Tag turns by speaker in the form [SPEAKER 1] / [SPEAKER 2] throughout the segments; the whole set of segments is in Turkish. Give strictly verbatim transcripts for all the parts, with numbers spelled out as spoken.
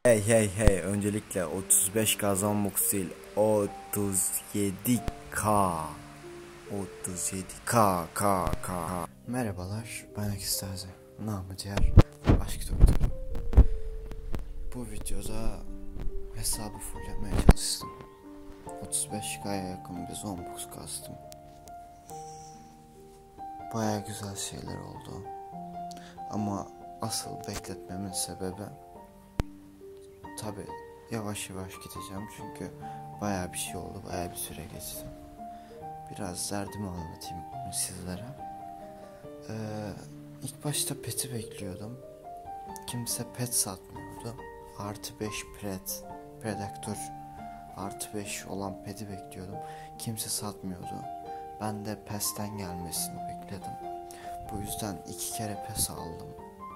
[SPEAKER 1] Hey hey hey, öncelikle otuz beş K Zombux değil, otuz yedi K otuz yedi K K K. Merhabalar, ben Ekstazi, namı diğer aşk doktoru. Bu videoda hesabı fulllemeye çalıştım. otuz beş K'ya yakın bir Zombux kastım. Baya güzel şeyler oldu. Ama asıl bekletmemin sebebi, tabi yavaş yavaş gideceğim çünkü bayağı bir şey oldu, bayağı bir süre geçti. Biraz derdimi anlatayım sizlere. Ee, ilk başta pet'i bekliyordum. Kimse pet satmıyordu. Artı beş pet, predaktör artı beş olan pet'i bekliyordum. Kimse satmıyordu. Ben de pes'ten gelmesini bekledim. Bu yüzden iki kere pes aldım.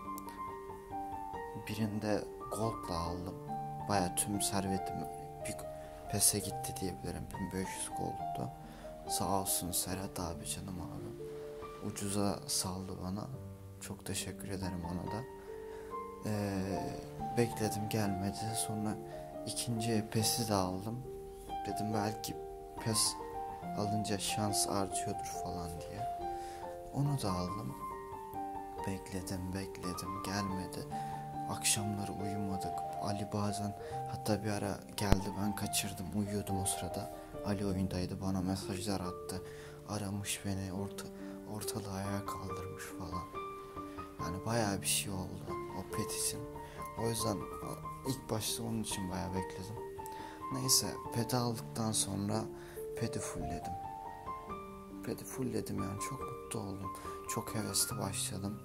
[SPEAKER 1] Birinde gold'la aldım. Baya tüm servetim bir pes'e gitti diyebilirim. bin beş yüz gold'du. Sağ olsun Serhat abi, canım abi. Ucuza saldı bana. Çok teşekkür ederim ona da. Ee, bekledim, gelmedi. Sonra ikinci pes'i de aldım. Dedim belki pes alınca şans artıyordur falan diye. Onu da aldım. Bekledim bekledim, gelmedi. Akşamları uyumadık. Ali bazen, hatta bir ara geldi, ben kaçırdım, uyuyordum o sırada. Ali oyundaydı, bana mesajlar attı. Aramış beni, orta, ortalığı ayağa kaldırmış falan. Yani bayağı bir şey oldu o pet için. O yüzden ilk başta onun için bayağı bekledim. Neyse, peti aldıktan sonra peti fullledim. Peti fullledim yani, çok mutlu oldum. Çok hevesli başladım.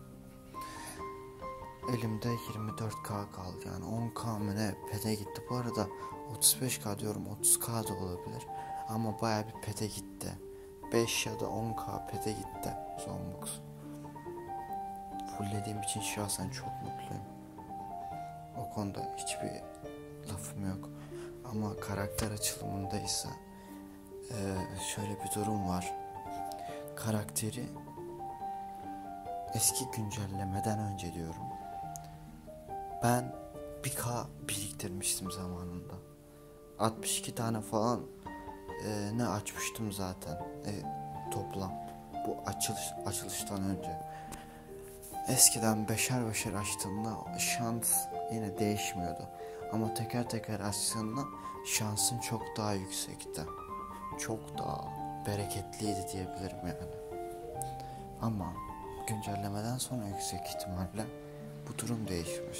[SPEAKER 1] Elimde yirmi dört K kaldı, yani on K mı ne pete gitti. Bu arada otuz beş K diyorum, otuz K da olabilir. Ama bayağı bir pete gitti. beş ya da on K pete gitti Zombux. Fulllediğim için şahsen çok mutluyum. O konuda hiçbir lafım yok. Ama karakter açılımında ise e, şöyle bir durum var. Karakteri eski güncellemeden önce diyorum, ben bir K biriktirmiştim zamanında. altmış iki tane falan e, ne açmıştım zaten e, toplam. Bu açılış açılıştan önce. Eskiden beşer beşer açtığımda şans yine değişmiyordu. Ama teker teker açtığımda şansın çok daha yüksekti. Çok daha bereketliydi diyebilirim yani. Ama güncellemeden sonra yüksek ihtimalle bu durum değişmiş.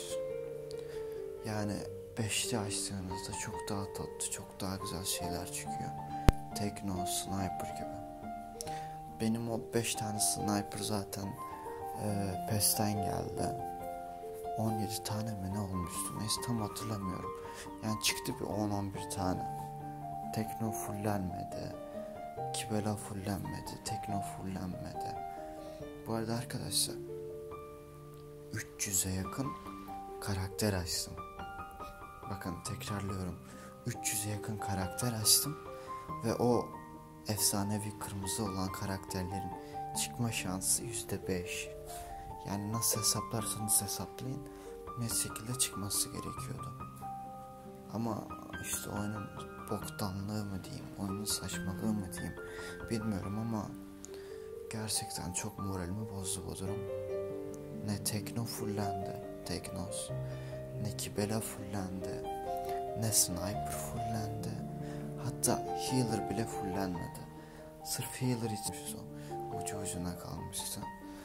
[SPEAKER 1] Yani beşli açtığınızda çok daha tatlı, çok daha güzel şeyler çıkıyor. Tekno, Sniper gibi. Benim o beş tane Sniper zaten e, pes'ten geldi. on yedi tane mi ne olmuştu? Neyse, tam hatırlamıyorum. Yani çıktı bir on on bir tane. Tekno fullenmedi. Kibela fullenmedi. Tekno fullenmedi. Bu arada arkadaşlar, üç yüze yakın karakter açtım. Bakın, tekrarlıyorum. üç yüze yakın karakter açtım. Ve o efsanevi kırmızı olan karakterlerin çıkma şansı yüzde beş. Yani nasıl hesaplarsanız hesaplayın, ne şekilde çıkması gerekiyordu. Ama işte oyunun boktanlığı mı diyeyim, oyunun saçmalığı mı diyeyim bilmiyorum ama gerçekten çok moralimi bozdu bu durum. Ne tekno fullendi, teknos, ne kibela fullendi, ne sniper fullendi, hatta healer bile fullenmedi. Sırf healer içmişiz, o ucu ucuna kalmıştı.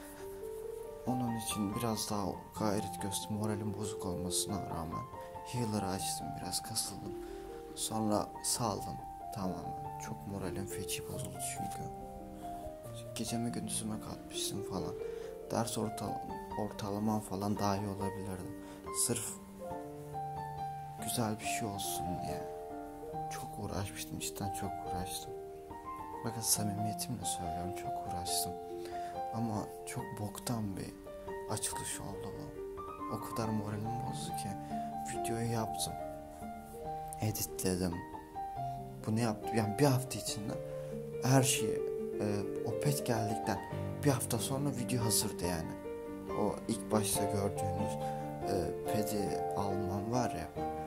[SPEAKER 1] Onun için biraz daha gayret gösterdim, moralim bozuk olmasına rağmen healer'ı açtım, biraz kasıldım. Sonra saldım tamamen. Çok moralim feci bozuldu çünkü. Gecemi gündüzüme katmıştım falan. Ders ortal ortalamam falan daha iyi olabilirdi. Sırf güzel bir şey olsun diye. Çok uğraşmıştım, cidden çok uğraştım. Bakın, samimiyetimle söylüyorum, çok uğraştım. Ama çok boktan bir açılış oldu bu. O kadar moralim bozdu ki videoyu yaptım, editledim. Bunu yaptım yani bir hafta içinde her şeyi, e, o pet geldikten bir hafta sonra video hazırdı yani. O ilk başta gördüğünüz e, pet'i almam var ya,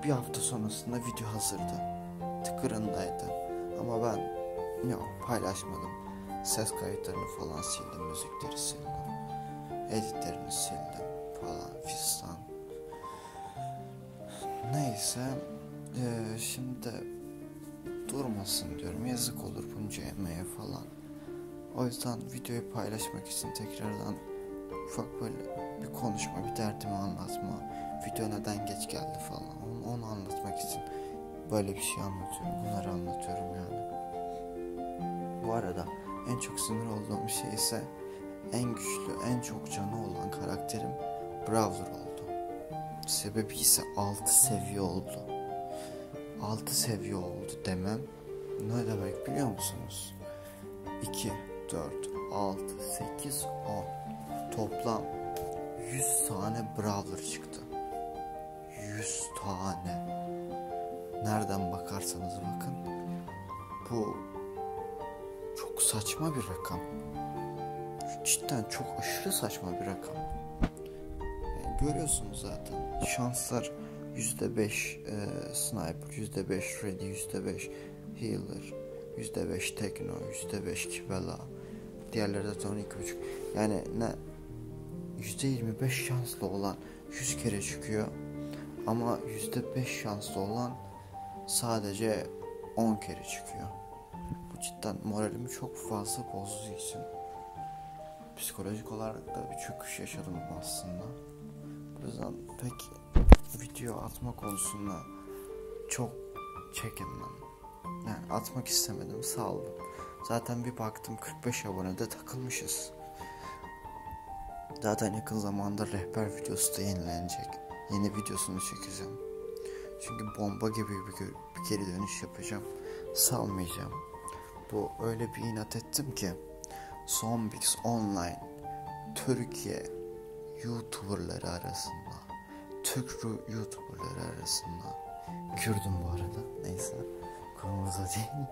[SPEAKER 1] bir hafta sonrasında video hazırdı. Tıkırındaydı. Ama ben yok paylaşmadım. Ses kayıtlarını falan sildim, müzikleri sildim, editlerini sildim falan fistan. Neyse ee, şimdi durmasın diyorum, yazık olur bunca emeğe falan. O yüzden videoyu paylaşmak için tekrardan ufak böyle bir konuşma, bir derdimi anlatma, video neden geç geldi falan onu, onu anlatmak için böyle bir şey anlatıyorum, bunları anlatıyorum yani. Bu arada en çok sinir olduğum şey ise en güçlü, en çok canı olan karakterim Brawler oldu. Sebebi ise altı seviye oldu. altı seviye oldu demem ne demek biliyor musunuz? iki, dört, altı, sekiz, on. Toplam yüz tane Brawler çıktı. yüz tane. Nereden bakarsanız bakın. Bu çok saçma bir rakam. Cidden çok aşırı saçma bir rakam. Yani görüyorsunuz zaten. Şanslar yüzde beş e, Sniper, yüzde beş Ready, yüzde beş Healer, yüzde beş Tekno, yüzde beş Kibela. Diğerleri de on iki buçuk. Yani ne yüzde yirmi beş şanslı olan yüz kere çıkıyor. Ama yüzde beş şanslı olan sadece on kere çıkıyor. Bu cidden moralimi çok fazla bozduğu için psikolojik olarak da bir çöküş yaşadım aslında. O yüzden pek video atma konusunda çok çekinmem. Yani atmak istemedim, saldım. Zaten bir baktım kırk beş abonede takılmışız. Zaten yakın zamanda rehber videosu da yenilenecek. Yeni videosunu çekeceğim. Çünkü bomba gibi bir, bir geri dönüş yapacağım. Salmayacağım. Bu öyle bir inat ettim ki Zombix Online Türkiye YouTuberları arasında, Türk YouTuberları arasında, Kürdüm bu arada, neyse konumuz o değil.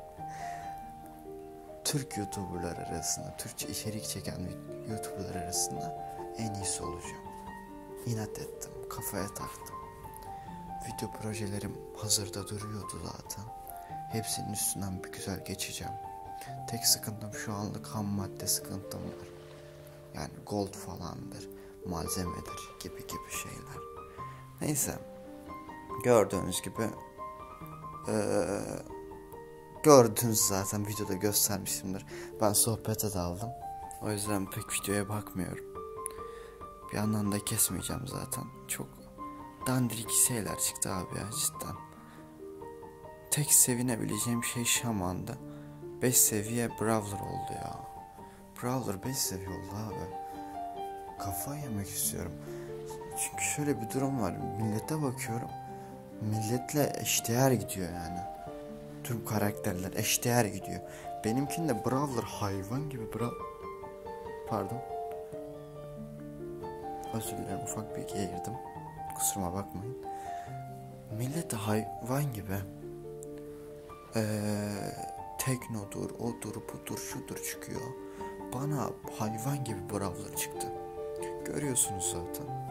[SPEAKER 1] Türk YouTuberlar arasında, Türkçe içerik çeken YouTuberlar arasında en iyisi olacağım. İnat ettim, kafaya taktım. Video projelerim hazırda duruyordu zaten. Hepsinin üstünden bir güzel geçeceğim. Tek sıkıntım şu anlık ham madde sıkıntım var. Yani gold falandır, malzemedir gibi gibi şeyler. Neyse, gördüğünüz gibi ee, gördünüz zaten, videoda göstermişimdir. Ben sohbete daldım. O yüzden pek videoya bakmıyorum. Bir yandan da kesmeyeceğim zaten. Çok dandirik şeyler çıktı abi ya cidden. Tek sevinebileceğim şey Şaman'da. beş seviye Brawler oldu ya. Brawler beş seviye oldu abi. Kafayı yemek istiyorum. Çünkü şöyle bir durum var. Millete bakıyorum. Milletle eşdeğer gidiyor yani. Tüm karakterler eşdeğer gidiyor. Benimkinde Brawler hayvan gibi Brawl... Pardon. Özür dilerim, ufak bir ikiye girdim. Kusuruma bakmayın. Millete hayvan gibi ee, Teknodur, odur, budur, şudur çıkıyor. Bana hayvan gibi Brawler çıktı. Görüyorsunuz zaten.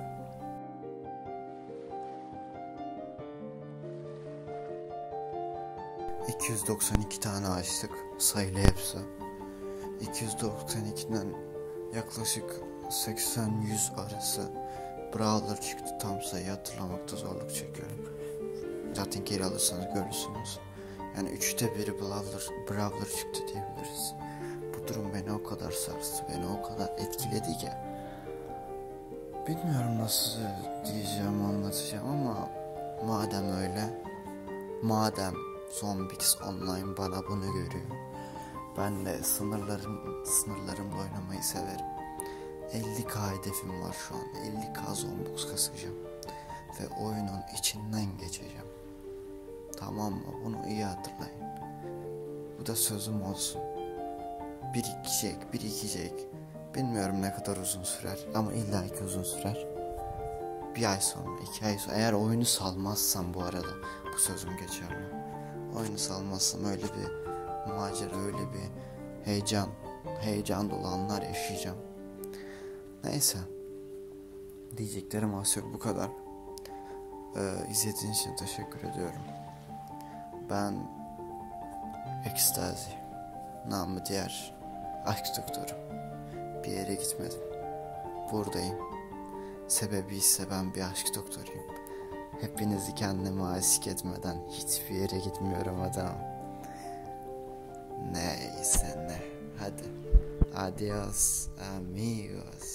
[SPEAKER 1] iki yüz doksan iki tane açtık. Sayılı hepsi. iki yüz doksan ikiden yaklaşık seksen yüz arası Brawler çıktı. Tam sayı hatırlamakta zorluk çekiyorum. Zaten geri alırsanız görürsünüz. Yani üçte biri Brawler, Brawler çıktı diyebiliriz. Bu durum beni o kadar sarstı, beni o kadar etkiledi ki bilmiyorum nasıl diyeceğim, anlatacağım ama madem öyle, madem Zombix Online bana bunu görüyor, ben de sınırlarım, sınırlarımla oynamayı severim. elli K hedefim var şu an. elli K Zombix kasacağım ve oyunun içinden geçeceğim. Tamam mı? Bunu iyi hatırlayın. Bu da sözüm olsun. Birikecek, birikecek. Bilmiyorum ne kadar uzun sürer ama illaki uzun sürer. Bir ay sonra, iki ay sonra. Eğer oyunu salmazsam bu arada bu sözüm geçerli. Oyunu salmazsam öyle bir macera, öyle bir heyecan, heyecan dolu anlar yaşayacağım. Neyse. Diyeceklerim az yok, bu kadar. Ee, izlediğiniz için teşekkür ediyorum. Ben Ekstazi, namı diğer aşk doktoru. Bir yere gitmedim. Buradayım. Sebebi ise ben bir aşk doktoruyum. Hepinizi kendime aşık etmeden hiçbir yere gitmiyorum adam. Neyse ne. Hadi. Adios amigos.